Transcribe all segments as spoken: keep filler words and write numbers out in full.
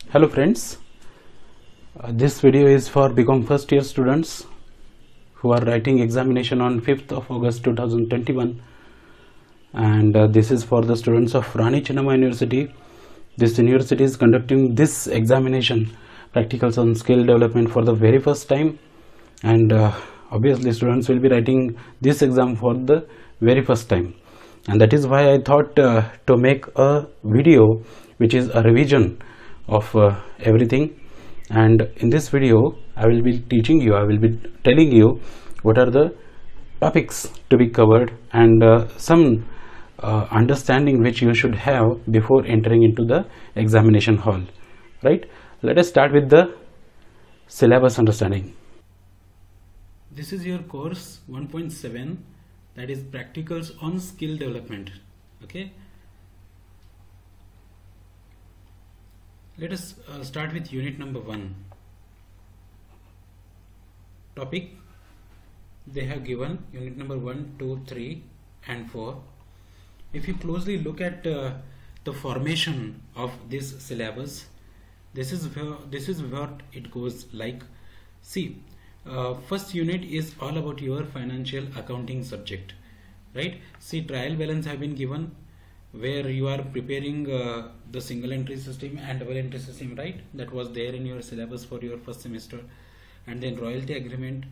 Hello friends, uh, this video is for B Com first year students who are writing examination on fifth of August two thousand twenty-one, and uh, this is for the students of Rani Chennamma University. This university is conducting this examination, practicals on skill development, for the very first time, and uh, obviously students will be writing this exam for the very first time, and that is why I thought uh, to make a video which is a revision of uh, everything. And in this video I will be teaching you, I will be telling you what are the topics to be covered and uh, some uh, understanding which you should have before entering into the examination hall, right? Let us start with the syllabus understanding. This is your course one point seven, that is practicals on skill development. Okay, let us uh, start with unit number one. Topic, they have given unit number one, two, three and four. If you closely look at uh, the formation of this syllabus, this is where, this is what it goes like. See, uh, first unit is all about your financial accounting subject, right? See, trial balance have been given, where you are preparing uh, the single entry system and double entry system, right? That was there in your syllabus for your first semester. And then royalty agreement,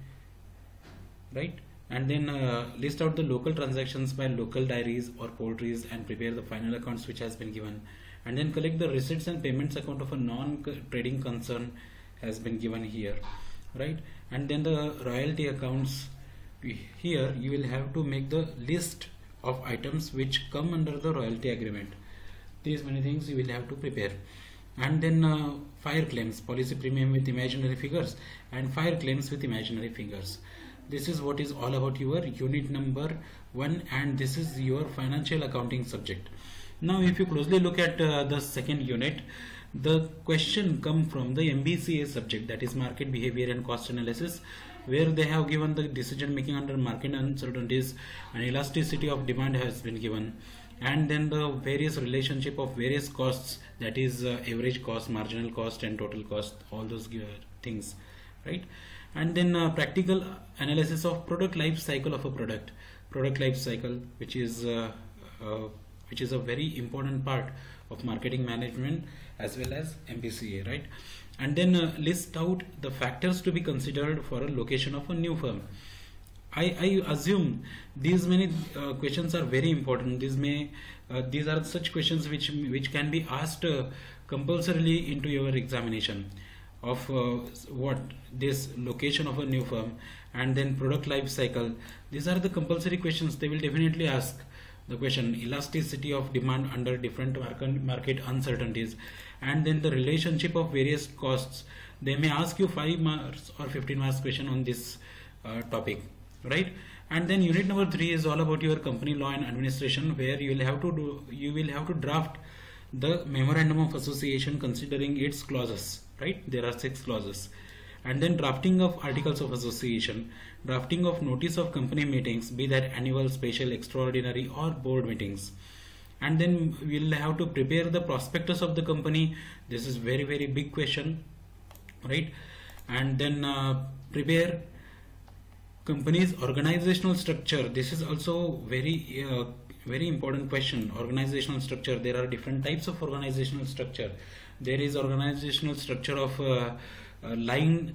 right? And then uh, list out the local transactions by local diaries or poultries and prepare the final accounts which has been given. And then collect the receipts and payments account of a non-trading concern has been given here, right? And then the royalty accounts, here you will have to make the list of items which come under the royalty agreement. These many things you will have to prepare. And then uh, fire claims, policy premium with imaginary figures and fire claims with imaginary figures. This is what is all about your unit number one, and this is your financial accounting subject. Now if you closely look at uh, the second unit, the question come from the M B C A subject, that is market behavior and cost analysis, where they have given the decision making under market uncertainties and elasticity of demand has been given, and then the various relationship of various costs, that is uh, average cost, marginal cost and total cost, all those uh, things, right? And then uh, practical analysis of product life cycle of a product, product life cycle, which is uh, uh, which is a very important part of marketing management as well as M B C A, right? And then uh, list out the factors to be considered for a location of a new firm. I, I assume these many uh, questions are very important. These may uh, these are such questions which which can be asked uh, compulsorily into your examination of uh, what this location of a new firm and then product life cycle. These are the compulsory questions. They will definitely ask the question elasticity of demand under different market, market uncertainties, and then the relationship of various costs. They may ask you five marks or fifteen marks question on this uh, topic, right? And then unit number three is all about your company law and administration, where you will have to do you will have to draft the memorandum of association considering its clauses, right? There are six clauses. And then drafting of articles of association, drafting of notice of company meetings, be that annual, special, extraordinary or board meetings. And then we'll have to prepare the prospectus of the company. This is very very big question, right? And then uh, prepare company's organizational structure. This is also very uh, very important question. Organizational structure, there are different types of organizational structure. There is organizational structure of uh, uh, line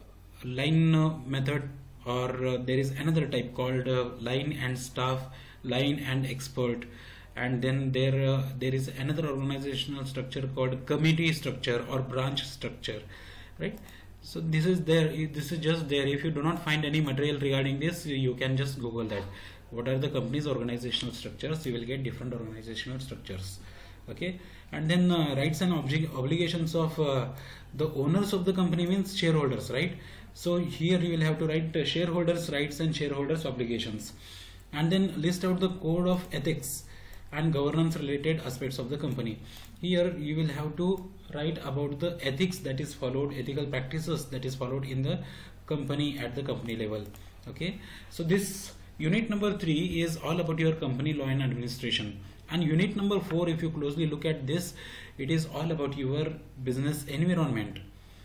line uh, method, or uh, there is another type called uh, line and staff, line and expert, and then there uh, there is another organizational structure called committee structure or branch structure, right? So this is there, this is just there. If you do not find any material regarding this, you can just Google that. What are the company's organizational structures? You will get different organizational structures. Okay, and then uh, rights and oblig obligations of uh, the owners of the company, means shareholders, right? So here you will have to write uh, shareholders rights and shareholders obligations, and then list out the code of ethics and governance related aspects of the company. Here you will have to write about the ethics that is followed, ethical practices that is followed in the company at the company level. Okay, so this unit number three is all about your company law and administration, And unit number four, if you closely look at this, it is all about your business environment.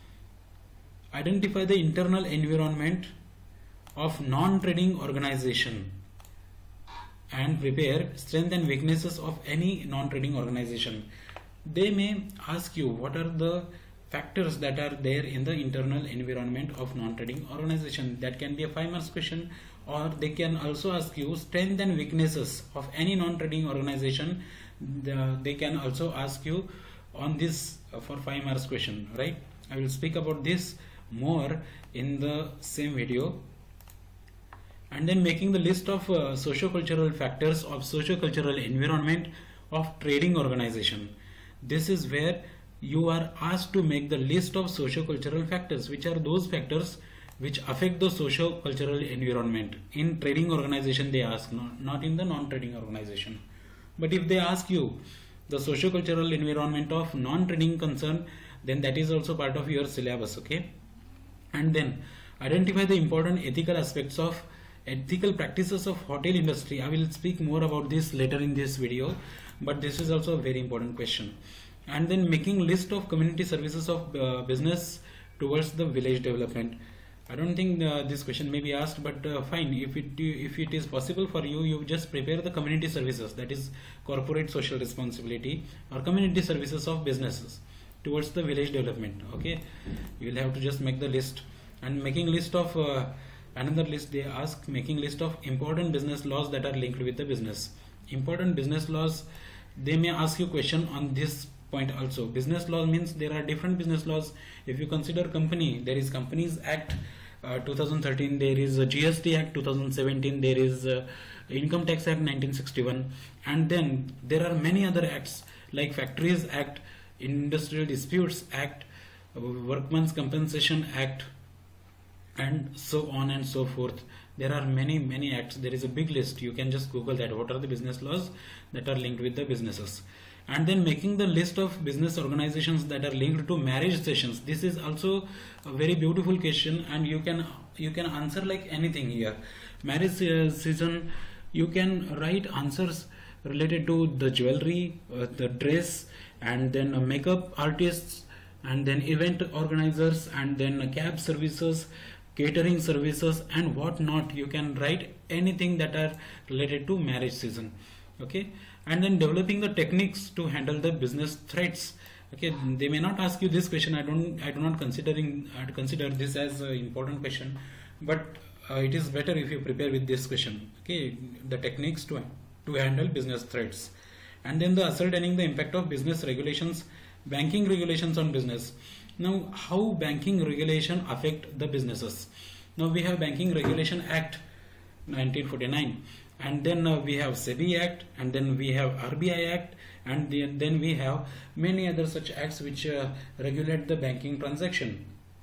Identify the internal environment of non-trading organization and prepare strengths and weaknesses of any non-trading organization. They may ask you what are the factors that are there in the internal environment of non-trading organization. That can be a five marks question, or they can also ask you strengths and weaknesses of any non-trading organization. The, they can also ask you on this uh, for five marks question, right? I will speak about this more in the same video. And then making the list of uh, socio-cultural factors of socio-cultural environment of trading organization. This is where you are asked to make the list of socio-cultural factors, which are those factors which affect the socio-cultural environment. In trading organization they ask, not, not in the non-trading organization. But if they ask you the socio-cultural environment of non-trading concern, then that is also part of your syllabus, okay? And then identify the important ethical aspects of ethical practices of hotel industry. I will speak more about this later in this video, but this is also a very important question. And then making list of community services of uh, business towards the village development. I don't think uh, this question may be asked, but uh, fine, if it if it is possible for you, you just prepare the community services, that is corporate social responsibility or community services of businesses towards the village development, okay? You will have to just make the list. And making list of uh, another list they ask, making list of important business laws that are linked with the business. Important business laws, they may ask you question on this point also. Business law means there are different business laws. If you consider company, there is Companies Act uh, two thousand thirteen, there is a G S T Act two thousand seventeen, there is uh, Income Tax Act nineteen sixty-one, and then there are many other acts like Factories Act, Industrial Disputes Act, uh, Workmen's Compensation Act, and so on and so forth. There are many many acts. There is a big list. You can just Google that, what are the business laws that are linked with the businesses. And then making the list of business organizations that are linked to marriage sessions. This is also a very beautiful question, and you can you can answer like anything here. Marriage uh, season, you can write answers related to the jewelry, uh, the dress, and then uh, makeup artists, and then event organizers, and then uh, cab services, catering services, and what not. You can write anything that are related to marriage season, okay? And then developing the techniques to handle the business threats. Okay, they may not ask you this question. I don't, I do not considering, I consider this as an important question, but uh, it is better if you prepare with this question. Okay, the techniques to to handle business threats, and then the ascertaining the impact of business regulations, banking regulations on business. Now, how banking regulation affect the businesses? Now we have Banking Regulation Act nineteen forty-nine. And then uh, we have SEBI Act, and then we have R B I Act, and the, then we have many other such acts which uh, regulate the banking transaction.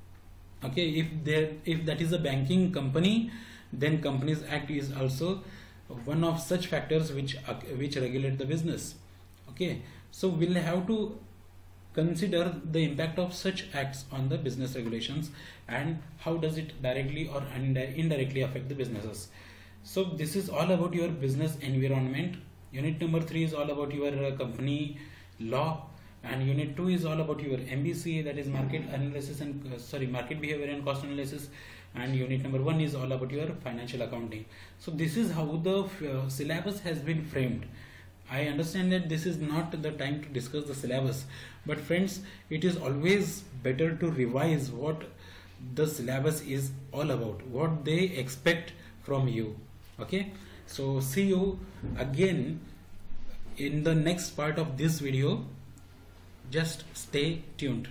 Okay, if there if that is a banking company, then Companies Act is also one of such factors which uh, which regulate the business. Okay, so we'll have to consider the impact of such acts on the business regulations and how does it directly or indirectly affect the businesses. So this is all about your business environment. Unit number three is all about your uh, company law, and unit two is all about your M B C A, that is market analysis and uh, sorry market behavior and cost analysis, and unit number one is all about your financial accounting. So this is how the uh, syllabus has been framed. I understand that this is not the time to discuss the syllabus, but friends, it is always better to revise what the syllabus is all about, what they expect from you. Okay, so see you again in the next part of this video. Just stay tuned.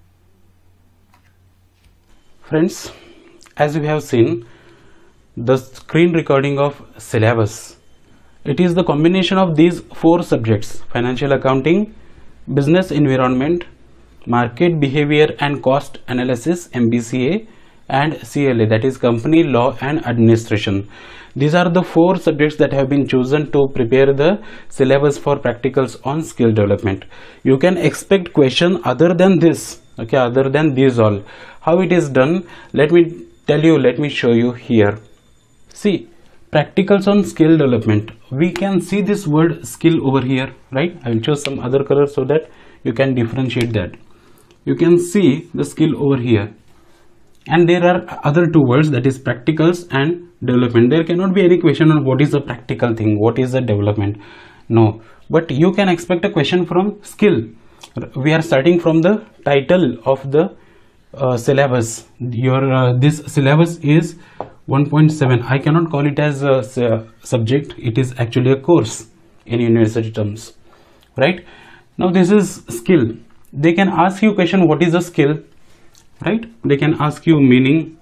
Friends, as we have seen, the screen recording of syllabus, it is the combination of these four subjects: financial accounting, business environment, market behavior and cost analysis M B C A, and C L A, that is company law and administration. These are the four subjects that have been chosen to prepare the syllabus for practicals on skill development. You can expect question other than this, okay, other than these all. How it is done, let me tell you, let me show you here. See, practicals on skill development. We can see this word skill over here, right? I will choose some other color so that you can differentiate that. You can see the skill over here, and there are other two words, that is practicals and development. There cannot be any question on what is the practical thing, what is the development, no, but you can expect a question from skill. We are starting from the title of the uh, syllabus. Your uh, this syllabus is one point seven. I cannot call it as a subject, it is actually a course in university terms, right? Now this is skill. They can ask you question, what is a skill, right? They can ask you meaning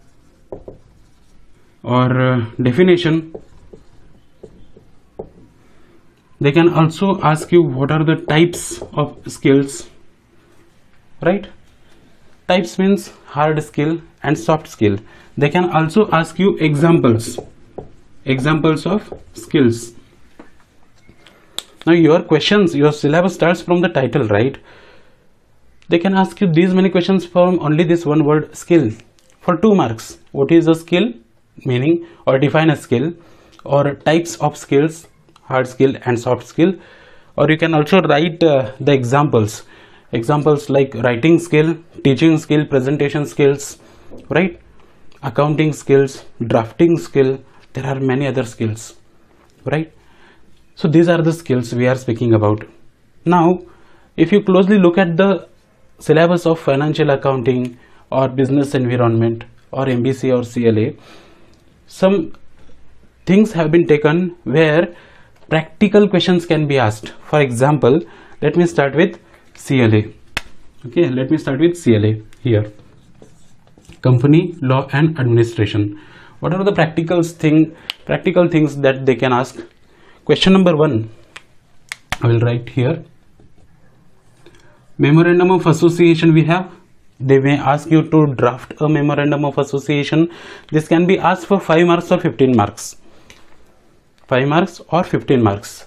or uh, definition. They can also ask you what are the types of skills, right? Types means hard skill and soft skill. They can also ask you examples, examples of skills. Now your questions, your syllabus starts from the title, right? They can ask you these many questions from only this one word skill for two marks. What is a skill, meaning, or define a skill, or types of skills, hard skill and soft skill. Or you can also write uh, the examples, examples like writing skill, teaching skill, presentation skills, right? Accounting skills, drafting skill. There are many other skills, right? So these are the skills we are speaking about. Now if you closely look at the syllabus of financial accounting or business environment or M B C or C L A, some things have been taken where practical questions can be asked. For example, let me start with C L A. Okay, let me start with C L A here. Company law and administration. What are the practical thing practical things that they can ask? Question number one, I will write here. Memorandum of association we have. They may ask you to draft a memorandum of association. This can be asked for five marks or fifteen marks. five marks or fifteen marks.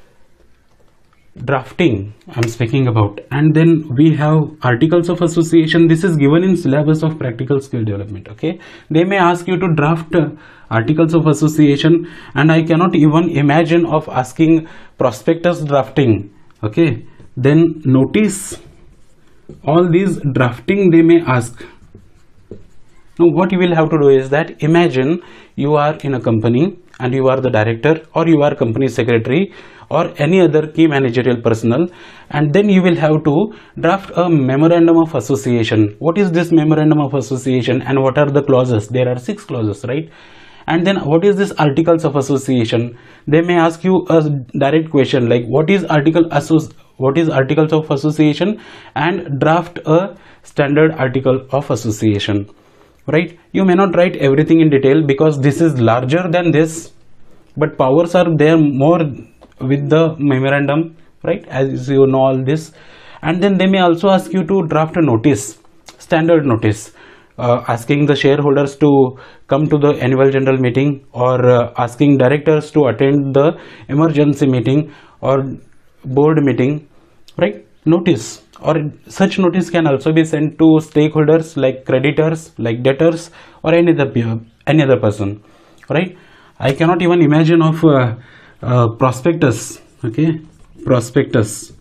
Drafting I'm speaking about. And then we have articles of association. This is given in syllabus of practical skill development. Okay, they may ask you to draft uh, articles of association, and I cannot even imagine of asking prospectus drafting. Okay, then notice, all these drafting they may ask. Now what you will have to do is that, imagine you are in a company and you are the director or you are company secretary or any other key managerial personnel, and then you will have to draft a memorandum of association. What is this memorandum of association and what are the clauses? There are six clauses, right? And then what is this articles of association? They may ask you a direct question like, what is article associ what is articles of association, and draft a standard article of association, right? You may not write everything in detail because this is larger than this, but powers are there more with the memorandum, right? As you know all this. And then they may also ask you to draft a notice, standard notice, uh, asking the shareholders to come to the annual general meeting, or uh, asking directors to attend the emergency meeting or board meeting, right? Notice, or such notice can also be sent to stakeholders like creditors, like debtors, or any other any other person, right? I cannot even imagine of uh, uh, prospectus. Okay, prospectus.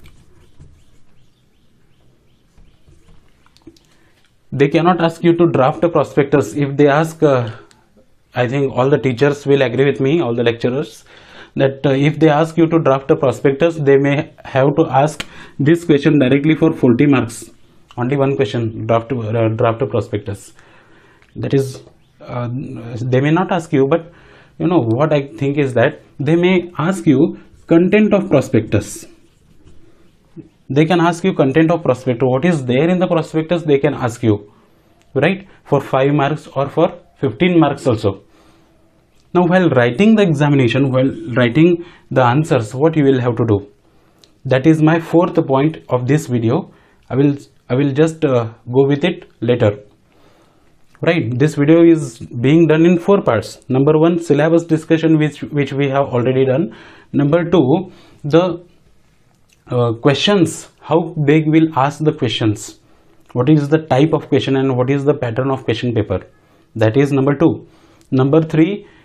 They cannot ask you to draft a prospectus. If they ask, uh, I think all the teachers will agree with me, all the lecturers, that uh, if they ask you to draft a prospectus, they may have to ask this question directly for forty marks. Only one question, draft uh, draft a prospectus. That is, uh, they may not ask you, but you know what I think is that they may ask you content of prospectus. They can ask you content of prospectus. What is there in the prospectus? They can ask you, right? For five marks or for fifteen marks also. Now while writing the examination, while writing the answers, what you will have to do? That is my fourth point of this video. I will I will just uh, go with it later. Right, this video is being done in four parts. Number one, syllabus discussion, which which we have already done. Number two, the uh, questions, how big will ask the questions, what is the type of question and what is the pattern of question paper. That is number two. Number three,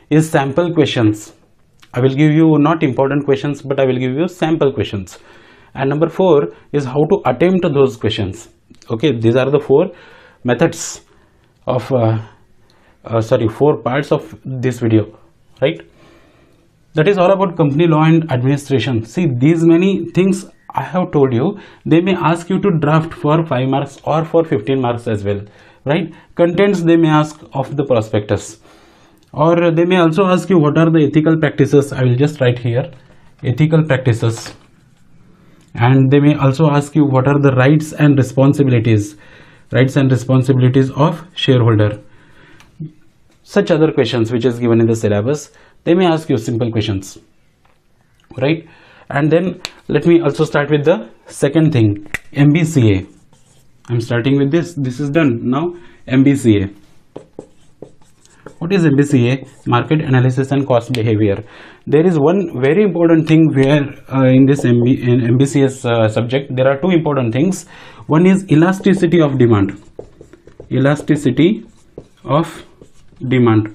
is sample questions. I will give you not important questions, but I will give you sample questions. And number four is how to attempt those questions. Okay, these are the four methods of uh, uh, sorry four parts of this video, right? That is all about company law and administration. See, these many things I have told you, they may ask you to draft for five marks or for fifteen marks as well, right? Contents they may ask of the prospectus, or they may also ask you what are the ethical practices. I will just write here ethical practices. And they may also ask you what are the rights and responsibilities rights and responsibilities of shareholder. Such other questions which is given in the syllabus, they may ask you simple questions, right? And then let me also start with the second thing, M B C A. I'm starting with this. This is done. Now M B C A. What is M B C A? Market analysis and cost behavior. There is one very important thing where uh, in this M B, in M B C S uh, subject, there are two important things. One is elasticity of demand. Elasticity of demand.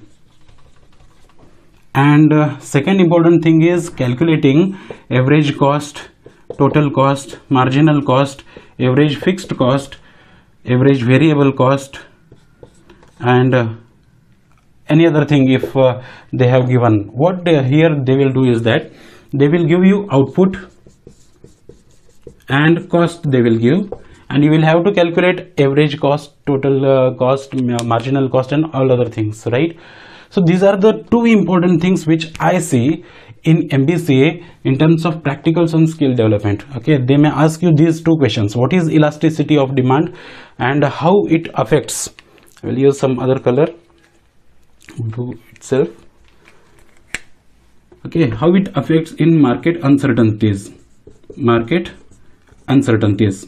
And uh, second important thing is calculating average cost, total cost, marginal cost, average fixed cost, average variable cost, and uh, any other thing if uh, they have given. What they, here they will do is that they will give you output and cost they will give, and you will have to calculate average cost, total uh, cost, marginal cost, and all other things, right? So these are the two important things which I see in M B C A in terms of practicals and skill development. Okay, they may ask you these two questions: what is elasticity of demand and how it affects. I will use some other color, blue itself. Okay, how it affects in market uncertainties. Market uncertainties.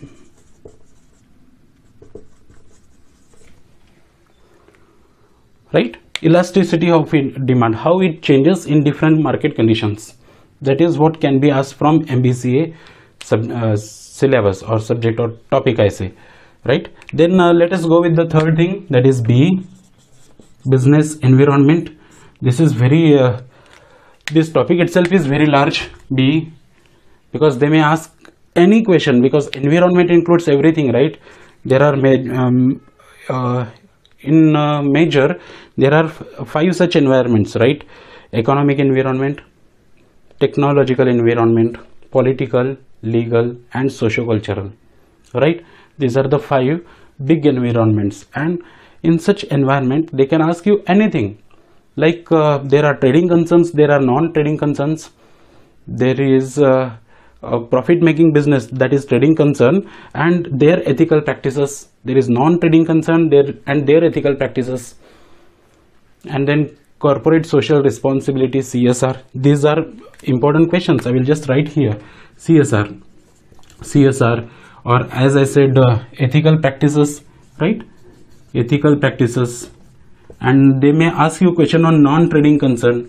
Right? Elasticity of demand, how it changes in different market conditions. That is what can be asked from M B C A sub, uh, syllabus or subject or topic, I say, right? Then uh, let us go with the third thing, that is B, business environment. This is very uh, this topic itself is very large, B, because they may ask any question, because environment includes everything, right? There are um, uh, in uh, major there are five such environments, right? Economic environment, technological environment, political, legal, and socio-cultural, right? These are the five big environments, and in such environment they can ask you anything, like uh, there are trading concerns, there are non-trading concerns, there is uh, a profit making business, that is trading concern, and their ethical practices. There is non-trading concern there and their ethical practices, and then corporate social responsibility, C S R. These are important questions. I will just write here C S R, C S R, or as I said, uh, ethical practices, right? Ethical practices. And they may ask you question on non-trading concern.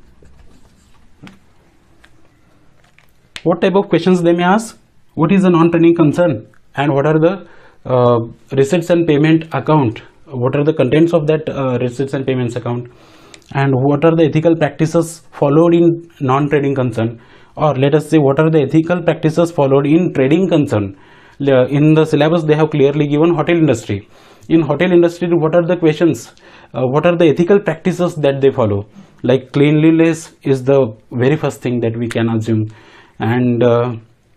What type of questions they may ask? What is a non-trading concern, and what are the uh, receipts and payment account? What are the contents of that uh, receipts and payments account, and what are the ethical practices followed in non-trading concern, or let us say what are the ethical practices followed in trading concern. In the syllabus they have clearly given hotel industry. In hotel industry, what are the questions, uh, what are the ethical practices that they follow? Like cleanliness is the very first thing that we can assume, and uh,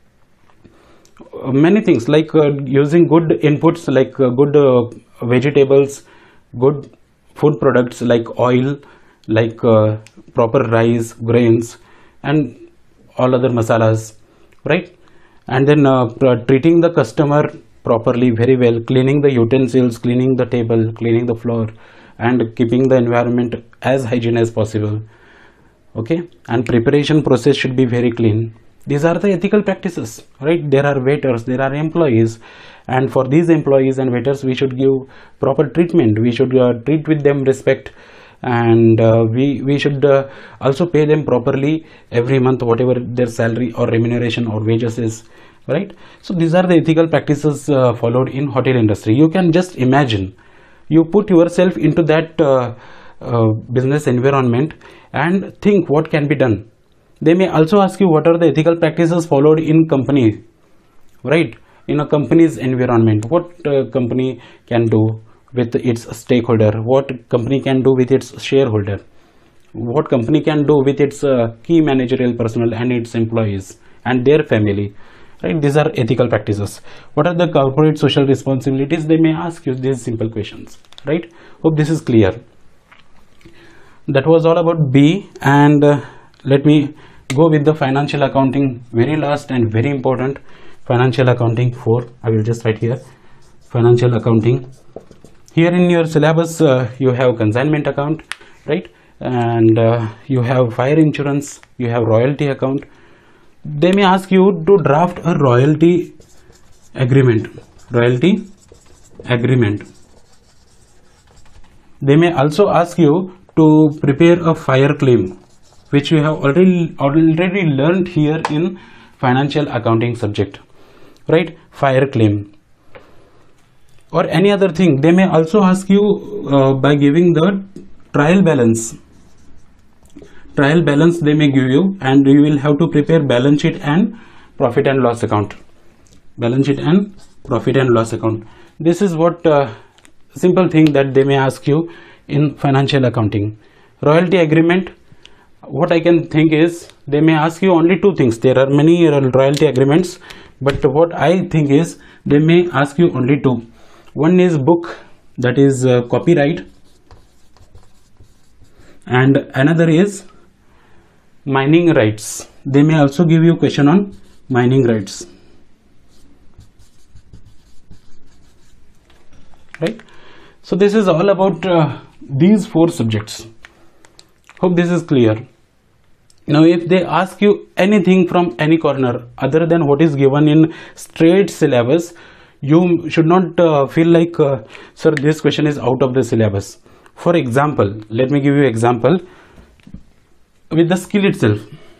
many things like uh, using good inputs, like uh, good uh, vegetables, good food products like oil, like uh, proper rice, grains, and all other masalas, right? And then uh, treating the customer properly, very well, cleaning the utensils, cleaning the table, cleaning the floor, and keeping the environment as hygiene as possible. Okay, and preparation process should be very clean. These are the ethical practices, right? There are waiters, there are employees, and for these employees and waiters we should give proper treatment. We should uh, treat with them respect, and uh, we we should uh, also pay them properly every month, whatever their salary or remuneration or wages is, right? So these are the ethical practices uh, followed in hotel industry. You can just imagine, you put yourself into that uh, uh, business environment and think what can be done. They may also ask you what are the ethical practices followed in company, right? In a company's environment, what uh, company can do with its stakeholder, what company can do with its shareholder, what company can do with its uh, key managerial personnel and its employees and their family, right? These are ethical practices. What are the corporate social responsibilities? They may ask you these simple questions, right? Hope this is clear. That was all about B, and uh, let me go with the financial accounting, very last and very important. Financial accounting four, I will just write here, financial accounting. Here in your syllabus uh, you have consignment account, right? And uh, you have fire insurance, you have royalty account. They may ask you to draft a royalty agreement, royalty agreement. They may also ask you to prepare a fire claim, which you have already already learned here in financial accounting subject, right? Fire claim or any other thing. They may also ask you uh, by giving the trial balance. Trial balance they may give you, and you will have to prepare balance sheet and profit and loss account. Balance sheet and profit and loss account. This is what uh, simple thing that they may ask you in financial accounting. Royalty agreement, what I can think is they may ask you only two things. There are many royalty agreements, but what I think is they may ask you only two. One is book, that is uh, copyright, and another is mining rights. They may also give you question on mining rights, right? So this is all about uh, these four subjects. Hope this is clear. Now if they ask you anything from any corner other than what is given in straight syllabus, you should not uh, feel like uh, sir, this question is out of the syllabus. For example, let me give you example with the skill itself.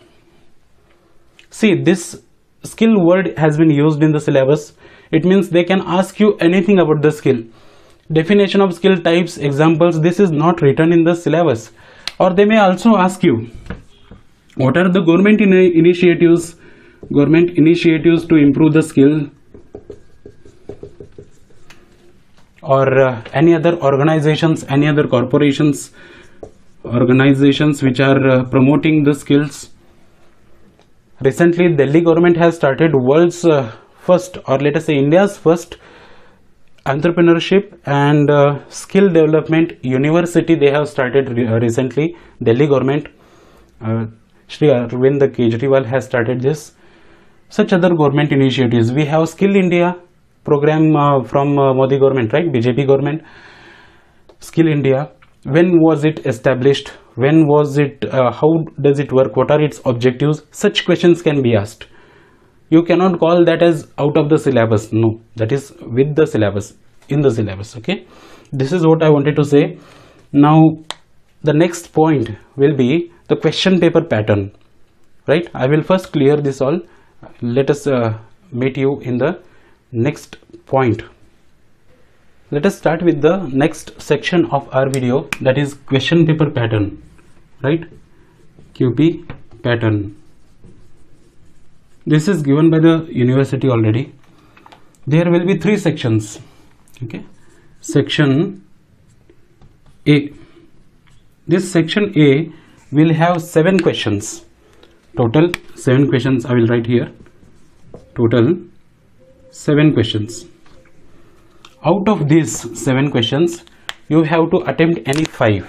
See, this skill word has been used in the syllabus. It means they can ask you anything about the skill. Definition of skill types, examples, this is not written in the syllabus. Or they may also ask you what are the government in initiatives government initiatives to improve the skill, or uh, any other organizations, any other corporations, organizations which are uh, promoting the skills. Recently Delhi government has started world's uh, first, or let us say India's first entrepreneurship and uh, skill development university. They have started re uh, recently, Delhi government. uh, Shri Arvind Kejriwal has started this. Such other government initiatives. We have Skill India program uh, from uh, Modi government, right? B J P government. Skill India, when was it established? When was it, uh, how does it work? What are its objectives? Such questions can be asked. You cannot call that as out of the syllabus. No, that is with the syllabus, in the syllabus. Okay, this is what I wanted to say. Now the next point will be the question paper pattern, right? I will first clear this all. Let us uh, meet you in the next point. Let us start with the next section of our video, that is question paper pattern, right? Q P pattern. This is given by the university already. There will be three sections. Okay, section A. This section A will have seven questions. Total seven questions I will write here. Total seven questions. Out of these seven questions, you have to attempt any five.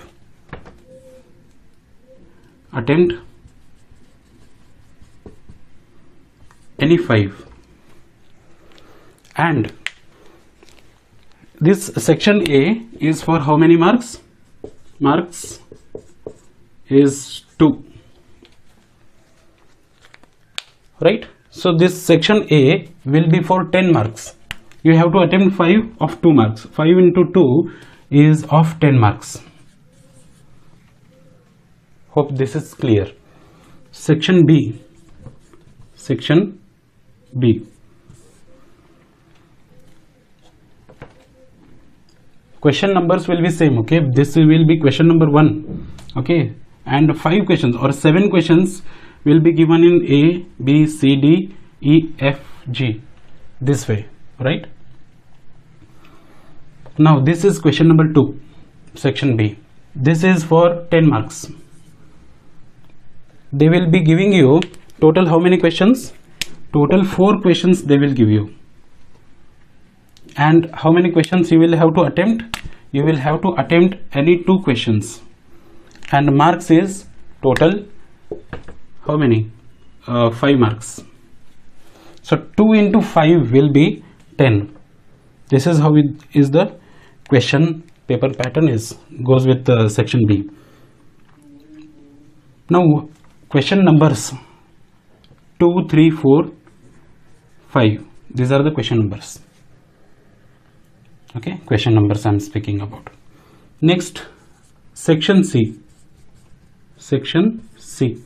Attempt any five. And this section A is for how many marks? Marks is two, right? So this section A will be for ten marks. You have to attempt five of two marks. five into two is of ten marks. Hope this is clear. Section B. Section B. question numbers will be same. Okay, this will be question number one. Okay, and five questions or seven questions will be given in A, B, C, D, E, F, G, this way, right? Now this is question number two, section B. This is for ten marks. They will be giving you total how many questions? Total four questions they will give you. And how many questions you will have to attempt? You will have to attempt any two questions. And marks is total how many? Uh, five marks. So two into five will be ten. This is how it is the question paper pattern is goes with uh, section B. Now question numbers two, three, four, five. These are the question numbers. Okay, question numbers I am speaking about. Next, section C. Section C.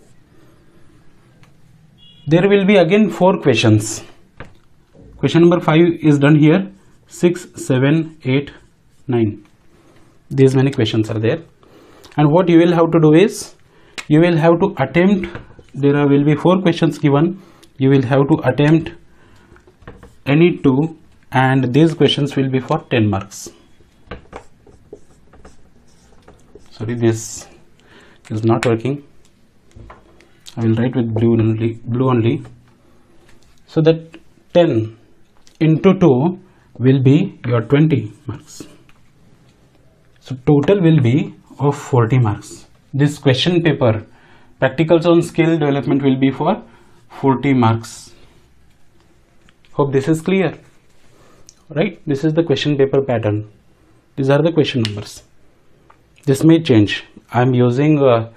There will be again four questions. Question number five is done here. Six, seven, eight, nine. These many questions are there. And what you will have to do is, you will have to attempt, there will be four questions given. You will have to attempt any two, and these questions will be for ten marks. Sorry, this is not working. I will write with blue only, blue only. So that ten into two will be your twenty marks. So total will be of forty marks. This question paper, practicals on skill development, will be for forty marks. Hope this is clear. Right? This is the question paper pattern. These are the question numbers. This may change. I am using uh,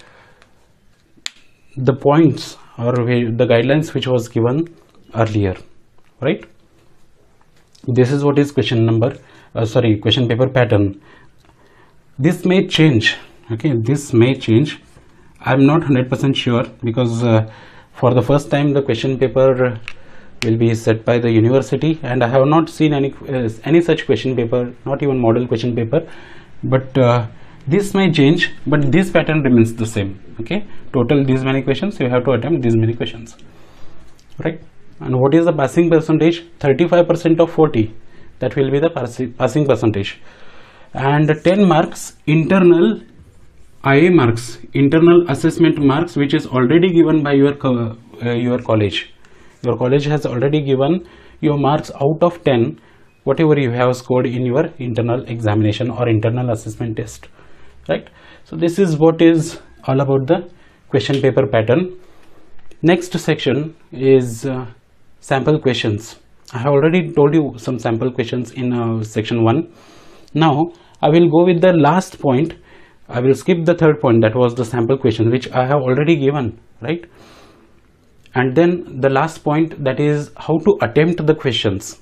the points or the guidelines which was given earlier. Right? This is what is question number. Uh, sorry, question paper pattern. This may change. Okay, this may change. I am not one hundred percent sure because uh, for the first time the question paper will be set by the university, and I have not seen any uh, any such question paper, not even model question paper. But uh, this may change, but this pattern remains the same. Okay, total these many questions, you have to attempt these many questions, right? And what is the passing percentage? thirty-five percent of forty, that will be the passing percentage. And ten marks internal I A marks, internal assessment marks, which is already given by your uh, your college. Your college has already given your marks out of ten, whatever you have scored in your internal examination or internal assessment test, right? So this is what is all about the question paper pattern. Next section is uh, sample questions. I have already told you some sample questions in uh, section one. Now I will go with the last point. I will skip the third point, that was the sample question, which I have already given, right? And then the last point, that is how to attempt the questions.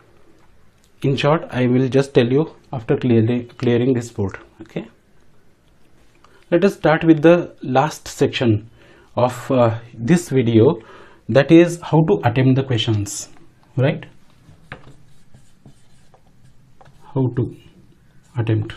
In short, I will just tell you after clearly clearing this board. Okay. Let us start with the last section of uh, this video, that is how to attempt the questions, right? How to attempt.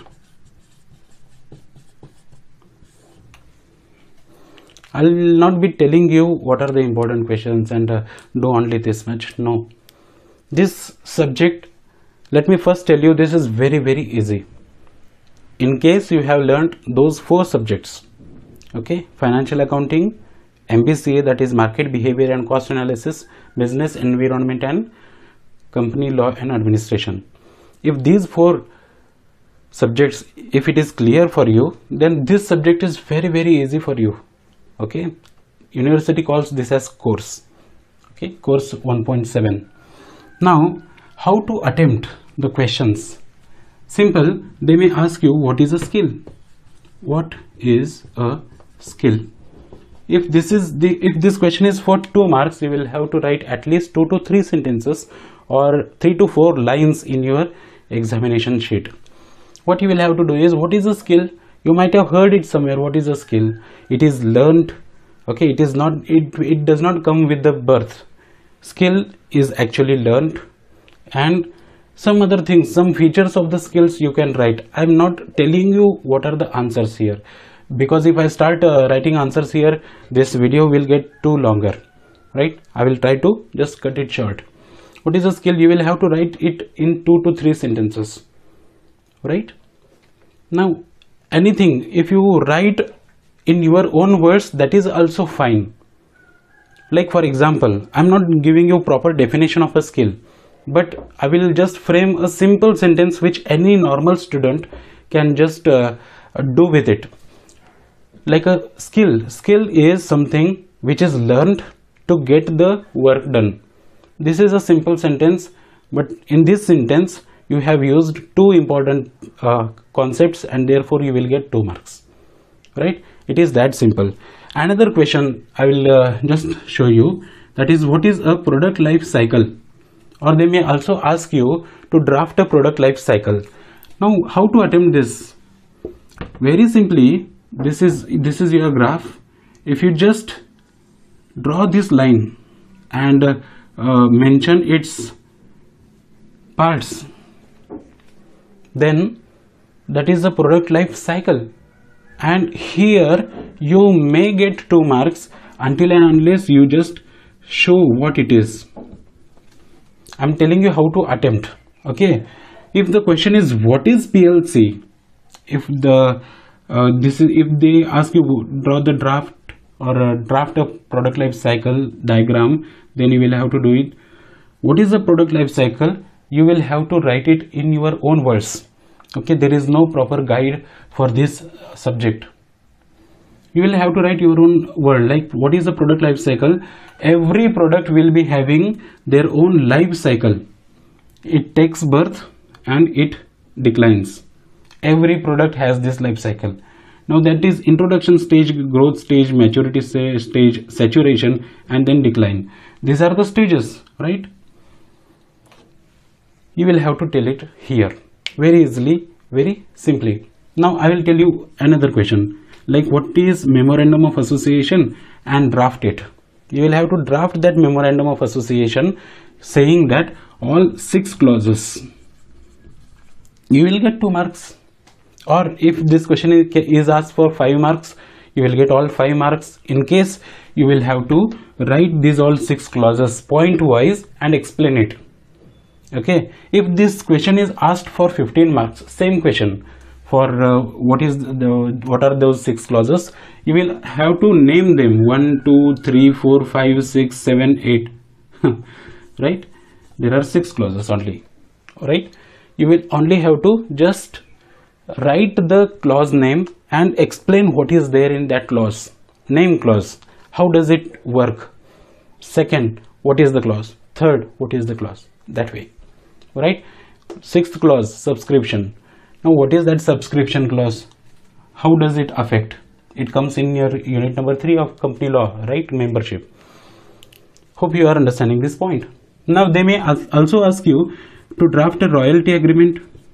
I will not be telling you what are the important questions and uh, do only this much. No. This subject, let me first tell you, this is very very easy. In case you have learnt those four subjects, okay, financial accounting, M B C A, that is market behavior and cost analysis, business environment and company law and administration. If these four subjects, if it is clear for you, then this subject is very very easy for you. Okay, university calls this as course. Okay, course one point seven. Now, how to attempt the questions? Simple. They may ask you, what is a skill? What is a skill? If this is the if this question is for two marks, you will have to write at least two to three sentences or three to four lines in your examination sheet. What you will have to do is, what is a skill? You might have heard it somewhere. What is a skill? It is learned. Okay, it is not, it, it does not come with the birth. Skill is actually learned, and some other things, some features of the skills you can write. I'm not telling you what are the answers here, because if I start uh, writing answers here, this video will get too longer, right? I will try to just cut it short. What is a skill? You will have to write it in two to three sentences, right? Now anything, if you write in your own words, that is also fine. Like for example, I'm not giving you proper definition of a skill, but I will just frame a simple sentence which any normal student can just uh, do with it. Like a skill, skill is something which is learned to get the work done. This is a simple sentence, but in this sentence you have used two important uh, concepts, and therefore you will get two marks, right? It is that simple. Another question I will uh, just show you, that is, what is a product life cycle? Or they may also ask you to draft a product life cycle. Now how to attempt this? Very simply, this is this is your graph. If you just draw this line and uh, uh, mention its parts, then that is the product life cycle, and here you may get two marks until and unless you just show what it is. I'm telling you how to attempt. Okay, if the question is what is P L C, if the uh, this is if they ask you draw the draft or uh, draft a product life cycle diagram, then you will have to do it. What is the product life cycle? You will have to write it in your own words. Okay, there is no proper guide for this subject. You will have to write your own word. Like, what is the product life cycle? Every product will be having their own life cycle. It takes birth and it declines. Every product has this life cycle. Now that is introduction stage, growth stage, maturity stage, saturation, and then decline. These are the stages, right? You will have to tell it here very easily, very simply. Now I will tell you another question, like what is memorandum of association, and draft it. You will have to draft that memorandum of association saying that all six clauses. You will get two marks. Or if this question is, is asked for five marks, you will get all five marks. In case you will have to write these all six clauses point wise and explain it. Okay, if this question is asked for fifteen marks, same question for uh, what is the what are those six clauses, you will have to name them one, two, three, four, five, six, seven, eight. Right? There are six clauses only. Right? You will only have to just write the clause name and explain what is there in that clause. Name clause. How does it work? Second, what is the clause? Third, what is the clause? That way. Right? Sixth clause, subscription. Now what is that subscription clause? How does it affect? It comes in your unit number three of company law, right? Membership. Hope you are understanding this point. Now they may also ask you to draft a royalty agreement,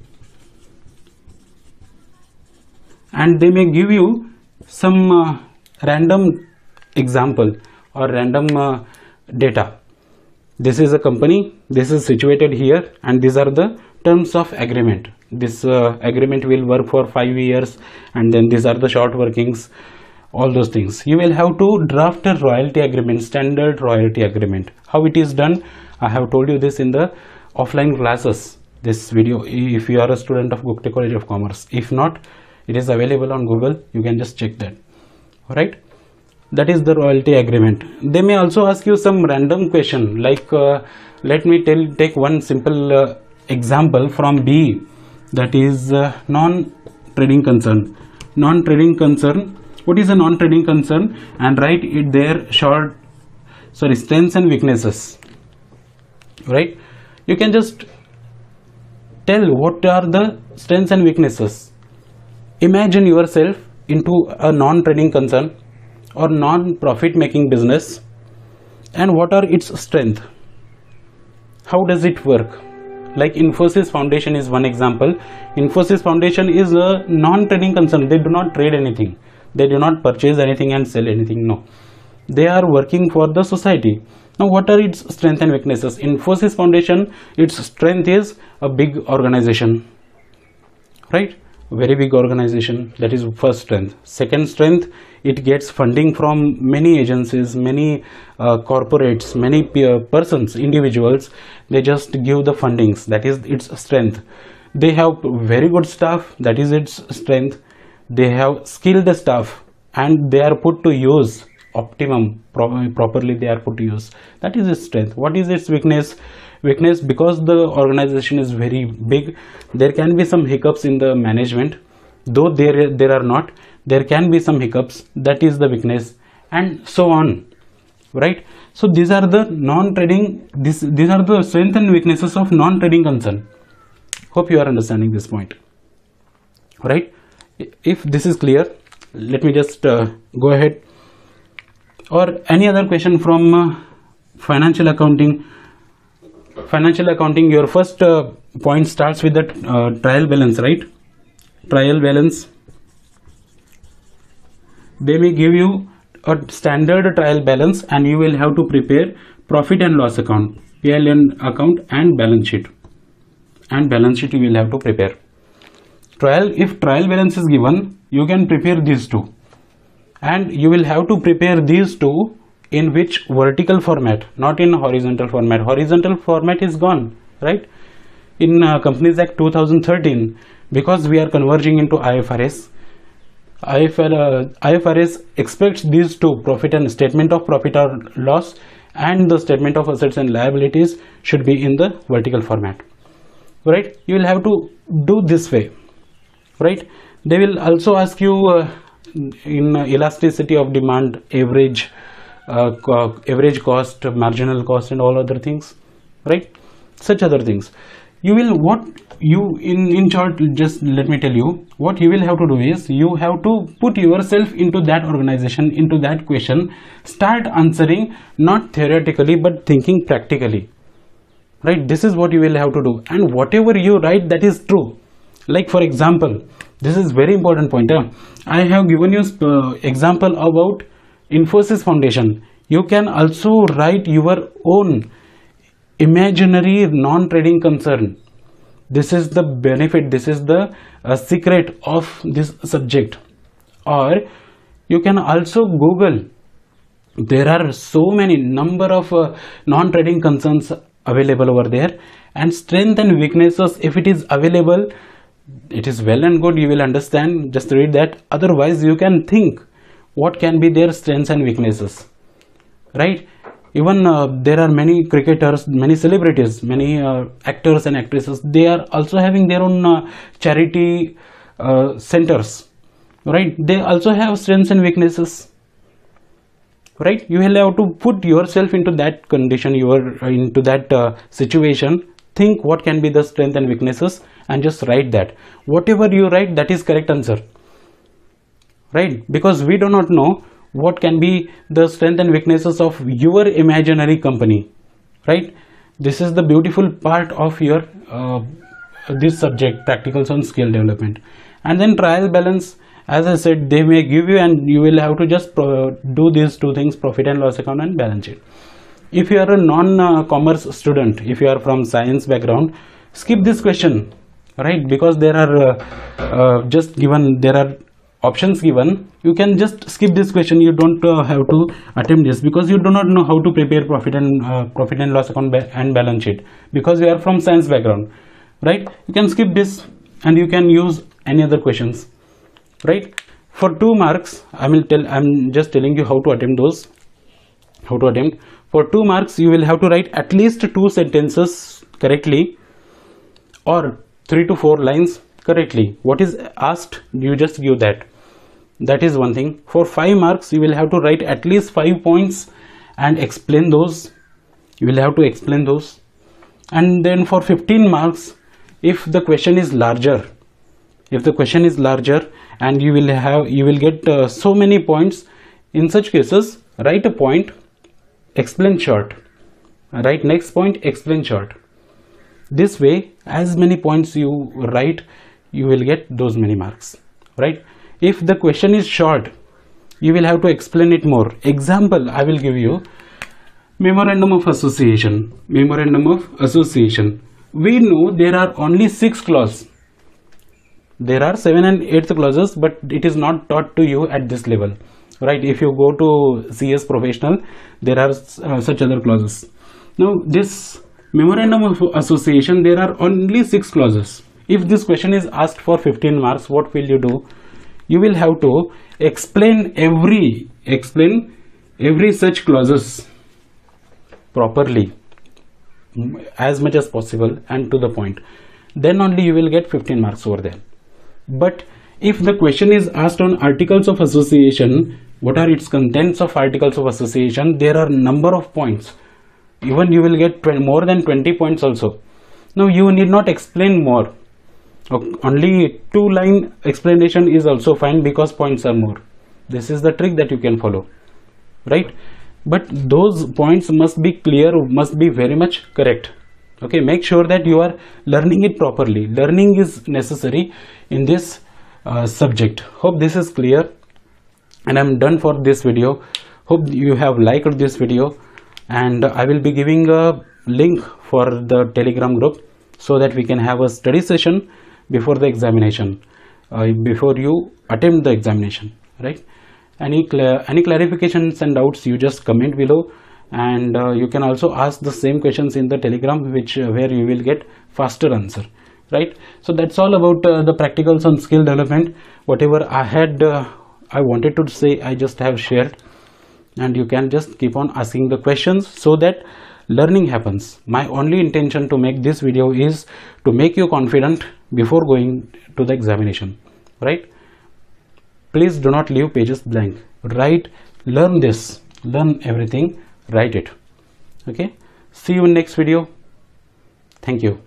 and they may give you some uh, random example or random uh, data. This is a company, this is situated here, and these are the terms of agreement. This uh, agreement will work for five years, and then these are the short workings, all those things. You will have to draft a royalty agreement, standard royalty agreement. How it is done, I have told you this in the offline classes, this video, if you are a student of Gupta College of Commerce. If not, it is available on Google, you can just check that. Alright, that is the royalty agreement. They may also ask you some random question, like uh, let me tell take one simple uh, example from B, that is uh, non-trading concern. Non-trading concern, what is a non-trading concern? And write it there short, sorry, strengths and weaknesses. Right? You can just tell what are the strengths and weaknesses. Imagine yourself into a non-trading concern or non-profit making business, and what are its strengths? How does it work? Like Infosys Foundation is one example. Infosys Foundation is a non-trading concern. They do not trade anything. They do not purchase anything and sell anything. No. They are working for the society. Now what are its strength and weaknesses? Infosys Foundation, its strength is a big organization, right? Very big organization. That is first strength. Second strength, it gets funding from many agencies, many uh, corporates, many peer persons, individuals. They just give the fundings. That is its strength. They have very good staff. That is its strength. They have skilled staff and they are put to use optimum, pro properly they are put to use. That is its strength. What is its weakness? Weakness, because the organization is very big, there can be some hiccups in the management, though there there are not, there can be some hiccups. That is the weakness, and so on, right? So these are the non-trading, this these are the strengths and weaknesses of non-trading concern. Hope you are understanding this point, right? If this is clear, let me just uh, go ahead. Or any other question from uh, financial accounting? Financial accounting, your first uh, point starts with the uh, trial balance, right? Trial balance. They may give you a standard trial balance and you will have to prepare profit and loss account, P L N account and balance sheet. And balance sheet you will have to prepare. Trial, if trial balance is given, you can prepare these two. And you will have to prepare these two in which vertical format, not in horizontal format. Horizontal format is gone, right? In uh, Companies Act two thousand thirteen, because we are converging into I F R S, I F R, uh, I F R S expects these two, profit and statement of profit or loss and the statement of assets and liabilities, should be in the vertical format, right? You will have to do this way, right? They will also ask you uh, in uh, elasticity of demand, average Uh, co average cost, marginal cost and all other things, right? Such other things. You will, what you in in short, just let me tell you, what you will have to do is you have to put yourself into that organization, into that question, start answering not theoretically but thinking practically, right? This is what you will have to do, and whatever you write, that is true. Like for example, this is very important point. Huh? I have given you uh, example about Infosys Foundation. You can also write your own imaginary non-trading concern. This is the benefit, this is the uh, secret of this subject. Or you can also Google. There are so many number of uh, non-trading concerns available over there, and strength and weaknesses, if it is available, it is well and good, you will understand. Just read that. Otherwise you can think what can be their strengths and weaknesses, right? Even uh, there are many cricketers, many celebrities, many uh, actors and actresses, they are also having their own uh, charity uh, centers, right? They also have strengths and weaknesses, right? You will have to put yourself into that condition, you are uh, into that uh, situation, think what can be the strengths and weaknesses and just write that. Whatever you write, that is correct answer, right? Because we do not know what can be the strength and weaknesses of your imaginary company, right? This is the beautiful part of your uh, this subject, practicals on skill development. And then trial balance, as I said, they may give you and you will have to just pro do these two things, profit and loss account and balance sheet. If you are a non-commerce uh, student, if you are from science background, skip this question, right? Because there are uh, uh, just given, there are options given, you can just skip this question. You don't uh, have to attempt this because you do not know how to prepare profit and uh, profit and loss account ba and balance sheet, because you are from science background, right? You can skip this and you can use any other questions, right? For two marks, I will tell, I'm just telling you how to attempt those, how to attempt. For two marks, you will have to write at least two sentences correctly or three to four lines correctly. What is asked, you just give that. That is one thing. For five marks, you will have to write at least five points and explain those. You will have to explain those. And then for fifteen marks, if the question is larger, if the question is larger and you will have, you will get uh, so many points. In such cases, write a point, explain short. Write next point, explain short. This way, as many points you write, you will get those many marks, right? If the question is short, you will have to explain it more. Example, I will give you. Memorandum of Association. Memorandum of Association. We know there are only six clauses. There are seven and eighth clauses, but it is not taught to you at this level, right? If you go to C S Professional, there are uh, such other clauses. Now this Memorandum of Association, there are only six clauses. If this question is asked for fifteen marks, what will you do? You will have to explain every explain every such clauses properly, as much as possible and to the point. Then only you will get fifteen marks over there. But if the question is asked on Articles of Association, what are its contents of Articles of Association, there are number of points. Even you will get more than twenty points also. Now you need not explain more. Only two line explanation is also fine because points are more. This is the trick that you can follow, right? But those points must be clear, must be very much correct. Okay, make sure that you are learning it properly. Learning is necessary in this uh, subject. Hope this is clear, and I'm done for this video. Hope you have liked this video, and I will be giving a link for the Telegram group so that we can have a study session before the examination, uh, before you attempt the examination, right? Any cl any clarifications and doubts, you just comment below, and uh, you can also ask the same questions in the Telegram, which uh, where you will get faster answer, right? So that's all about uh, the practicals on skill development. Whatever I had uh, I wanted to say, I just have shared, and you can just keep on asking the questions so that learning happens. My only intention to make this video is to make you confident before going to the examination, right? Please do not leave pages blank. Write, learn this, learn everything, write it. Okay, see you in next video. Thank you.